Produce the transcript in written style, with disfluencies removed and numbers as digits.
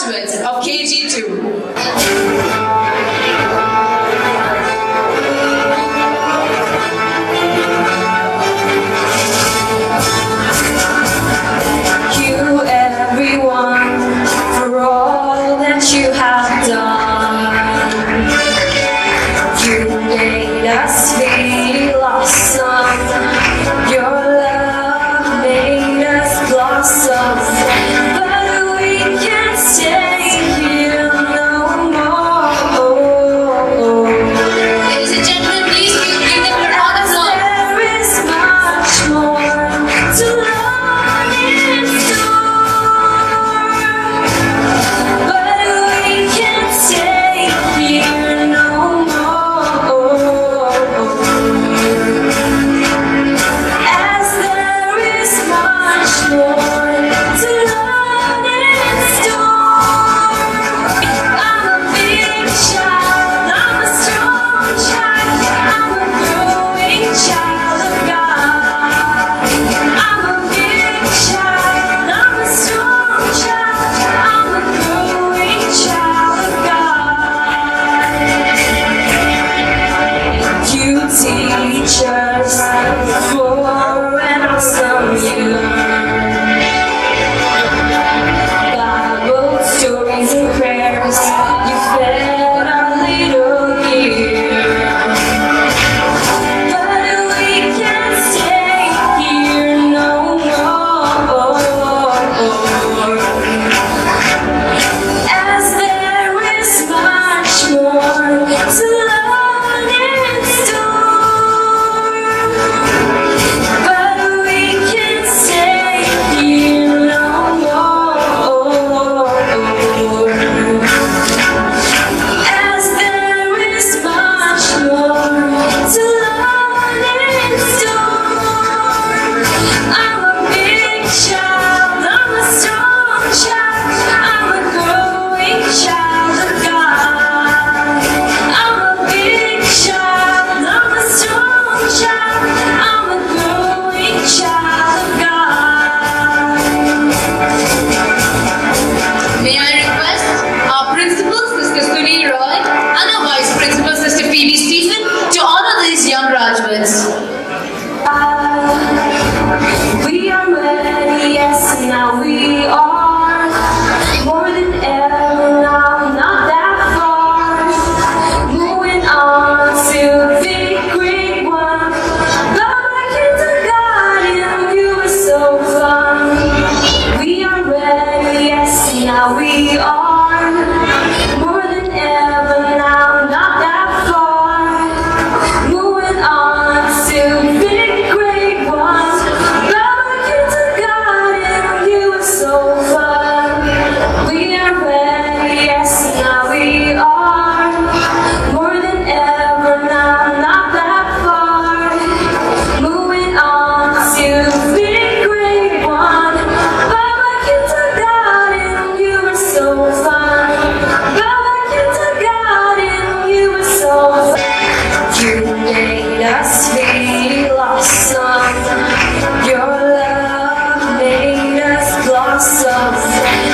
graduates of KG2. You have done. You made us blossom. Your love made us blossom. But we can't stay here no more. Ladies and gentlemen, please give them a round of applause. There is much more to learn in store. Stay here no more, as there is much more to learn in store. I'm a big child, I'm a strong child, I'm a growing child of God. I'm a big child, I'm a strong child, I'm a growing child of God. You teach us for an awesome year. Bible stories and prayers, you fed our little ear. But we can't stay here no more, as there is much more to learn in store. But we can't stay here no more, as there is much more to learn in store. I'm a big child, I'm a strong child, I'm a growing child of God. I'm a big child, I'm a strong child, I'm a growing child of God. May I request our principal, Sister SUNI and our vice principal, Sister Phoebe Stephen, to honor these young graduates. We are ready, yes, now we are. More than ever now, not that far. Moving on to the great one. Go back into God, and you are so fun. We are ready, yes, now we are. More than ever now, not that far. Moving on to the great one. Go back into God, and you are so fun. We are ready, yes, now we are. More than ever now, not that far. Moving on to the great one. Go back into God, and you are so fun. Go back into God, and you are so fun. You made us blossom. Your love made us blossom.